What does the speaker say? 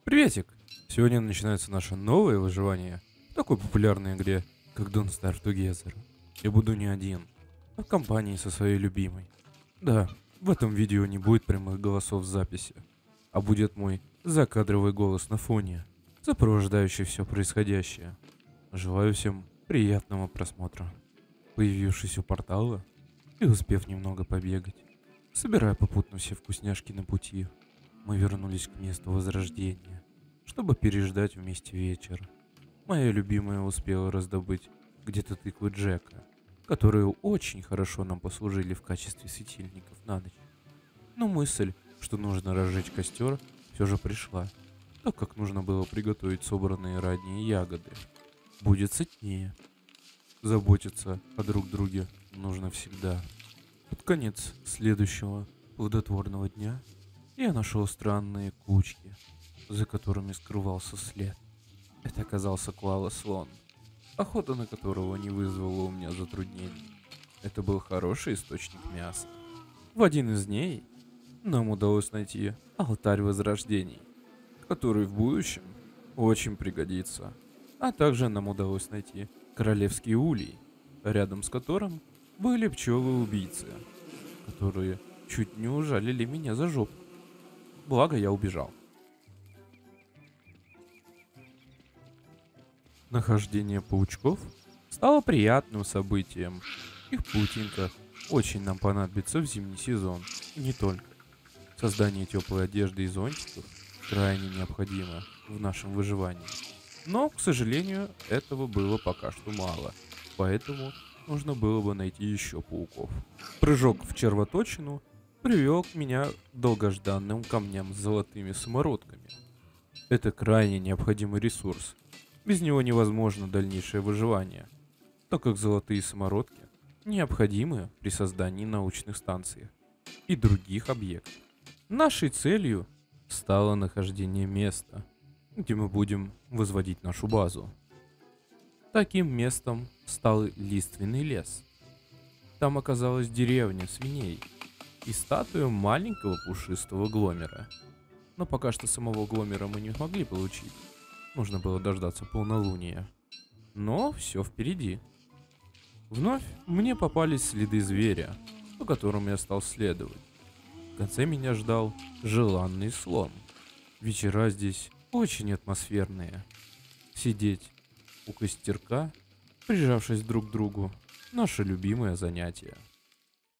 Приветик! Сегодня начинается наше новое выживание в такой популярной игре, как Don't Starve Together. Я буду не один, а в компании со своей любимой. Да, в этом видео не будет прямых голосов в записи, а будет мой закадровый голос на фоне, сопровождающий все происходящее. Желаю всем приятного просмотра. Появившись у портала и успев немного побегать, собирая попутно все вкусняшки на пути, мы вернулись к месту возрождения, чтобы переждать вместе вечер. Моя любимая успела раздобыть где-то тыквы Джека, которые очень хорошо нам послужили в качестве светильников на ночь. Но мысль, что нужно разжечь костер, все же пришла, так как нужно было приготовить собранные ранее ягоды. Будет сытнее. Заботиться о друг друге нужно всегда. Под конец следующего плодотворного дня я нашел странные кучки, за которыми скрывался след. Это оказался коала-слон, охота на которого не вызвала у меня затруднений. Это был хороший источник мяса. В один из дней нам удалось найти алтарь возрождений, который в будущем очень пригодится. А также нам удалось найти королевский улей, рядом с которым были пчелы-убийцы, которые чуть не ужалили меня за жопу. Благо я убежал. Нахождение паучков стало приятным событием. Их паутинка очень нам понадобится в зимний сезон. И не только. Создание теплой одежды и зонтиков крайне необходимо в нашем выживании. Но, к сожалению, этого было пока что мало. Поэтому нужно было бы найти еще пауков. Прыжок в червоточину привел меня к долгожданным камням с золотыми самородками. Это крайне необходимый ресурс. Без него невозможно дальнейшее выживание, так как золотые самородки необходимы при создании научных станций и других объектов. Нашей целью стало нахождение места, где мы будем возводить нашу базу. Таким местом стал лиственный лес. Там оказалась деревня свиней и статуя маленького пушистого Гломера. Но пока что самого Гломера мы не могли получить. Нужно было дождаться полнолуния. Но все впереди. Вновь мне попались следы зверя, по которым я стал следовать. В конце меня ждал желанный слон. Вечера здесь очень атмосферные. Сидеть у костерка, прижавшись друг к другу, наше любимое занятие.